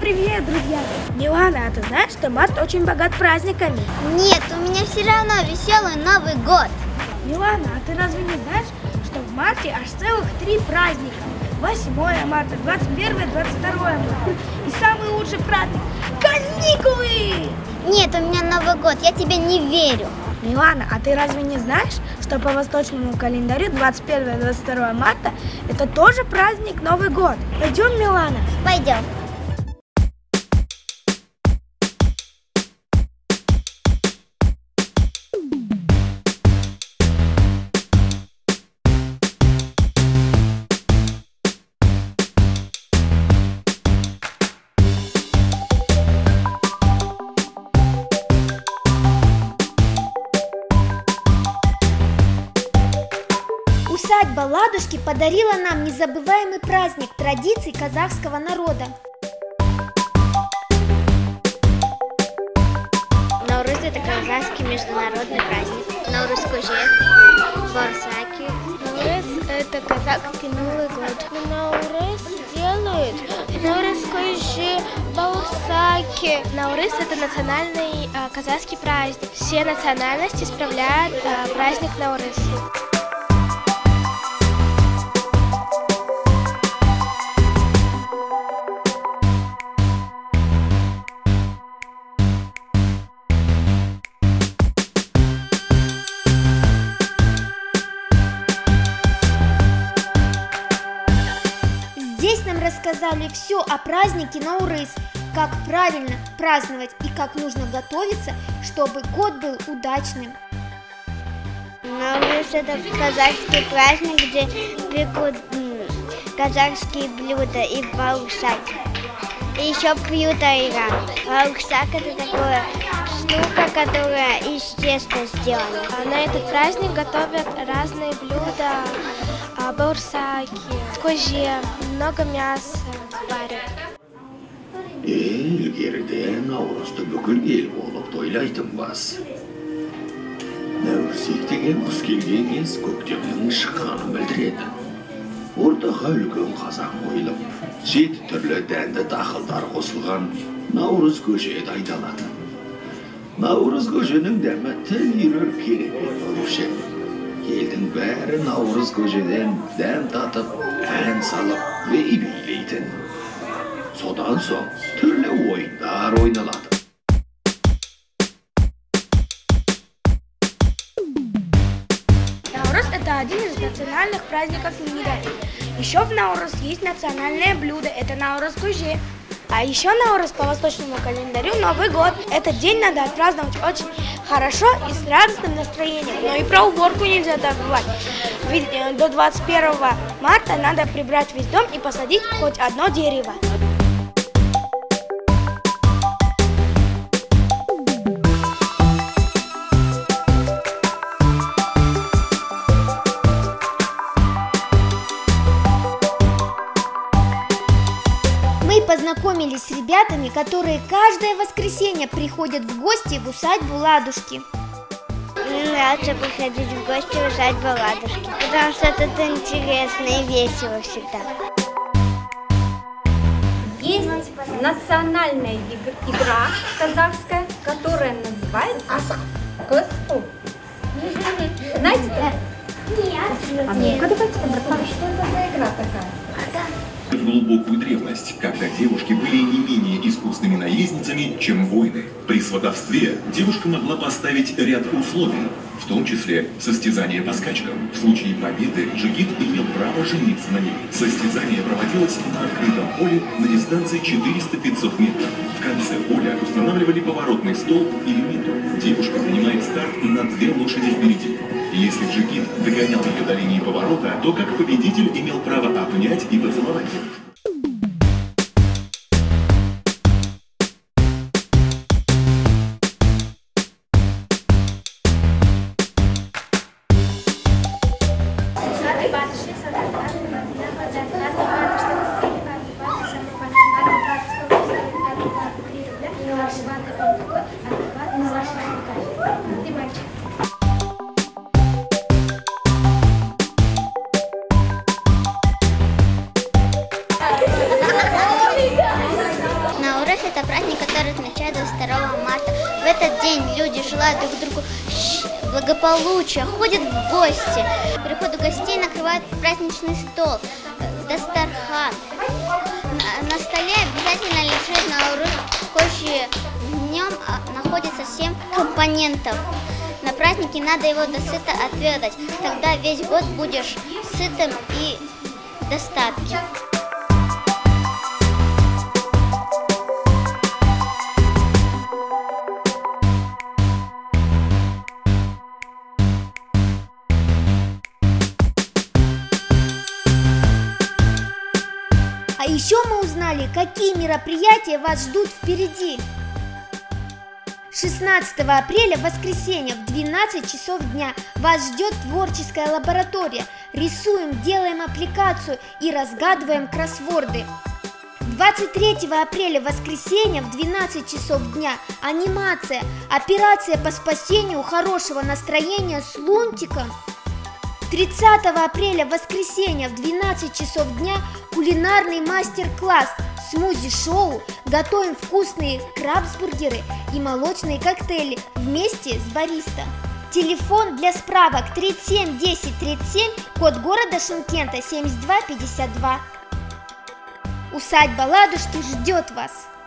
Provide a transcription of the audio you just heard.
привет, друзья! Милана, а ты знаешь, что март очень богат праздниками? Нет, у меня все равно веселый Новый год. Милана, а ты разве не знаешь, что в марте аж целых 3 праздника? 8 марта, 21, 22 марта. И самый лучший праздник – каникулы! Нет, у меня Новый год, я тебе не верю. Милана, а ты разве не знаешь, что по восточному календарю 21-22 марта – это тоже праздник Новый год? Пойдем, Милана? Пойдем. Усадьба Ладушки подарила нам незабываемый праздник традиций казахского народа. Наурыз – это казахский международный праздник. Наурыз Көже, Борсаки. Наурыз – это казахский Новый год. Наурыз делают Наурыз Көже, Борсаки. Наурыз – это национальный казахский праздник. Все национальности справляют праздник Наурыз. Здесь нам рассказали все о празднике Наурыз, как правильно праздновать и как нужно готовиться, чтобы год был удачным. Наурыз – это казахский праздник, где пекут казахские блюда и баурсаки. И еще пьют айран. Баурсак – это такая штука, которая из теста сделана. На этот праздник готовят разные блюда, баурсаки, көже, много мяса варят. Ilgirde Navruz'da бүкіл ел болып тойлайтынбыз. Нәурүзек деген құс келген кез көктемнің шыққанын білдіреді. Ортаға үлкен қазан қойылып, 7 түрлі дәнді дақылдар қосылған Наурыз көже дайындалады. Наурыз көженің дәмі тіл үйрер керемет болушы. Елдің бәрі Наурыз көжеден дәм татып, ән салып, бей билейтін. Содан соң түрлі ойындар ойналады. Наурыз – это один из национальных праздников мира. Еще в Наурыз есть национальное блюдо – это Наурыз Көже. А еще Наурыз по восточному календарю Новый год. Этот день надо отпраздновать очень хорошо и с радостным настроением. Но и про уборку нельзя забывать. Ведь до 21 марта надо прибрать весь дом и посадить хоть одно дерево. Мы познакомились с ребятами, которые каждое воскресенье приходят в гости в усадьбу Ладушки. Мне нравится приходить в гости в усадьбу Ладушки, потому что тут интересно и весело всегда. Есть национальная игра казахская, которая называется Кыску. Знаете? Нет. А ну-ка давайте побратан, что это за игра такая? В глубокую древность, когда девушки были не менее искусными наездницами, чем воины. При сватовстве девушка могла поставить ряд условий, в том числе состязание по скачкам. В случае победы джигит имел право жениться на ней. Состязание проводилось на открытом поле на дистанции 400-500 метров. В конце поля устанавливали поворотный столб или миту. Девушка принимает старт на 2 лошади впереди. Если джигит догонял ее до линии поворота, то как победитель имел право обнять и поцеловать девушку. благополучия, ходят в гости. К приходу гостей накрывают праздничный стол, дастархан. На столе обязательно лежит наурыз коши. В нем находится 7 компонентов. На празднике надо его досыта отведать, тогда весь год будешь сытым и в достатке. А еще мы узнали, какие мероприятия вас ждут впереди. 16 апреля, воскресенье, в 12 часов дня вас ждет творческая лаборатория. Рисуем, делаем аппликацию и разгадываем кроссворды. 23 апреля, воскресенье, в 12 часов дня анимация, операция по спасению хорошего настроения с Лунтиком. 30 апреля, воскресенье, в 12 часов дня кулинарный мастер-класс, смузи-шоу, готовим вкусные крабсбургеры и молочные коктейли вместе с бариста. Телефон для справок 37 10 37, код города Шымкента 72 52. Усадьба Ладушки ждет вас!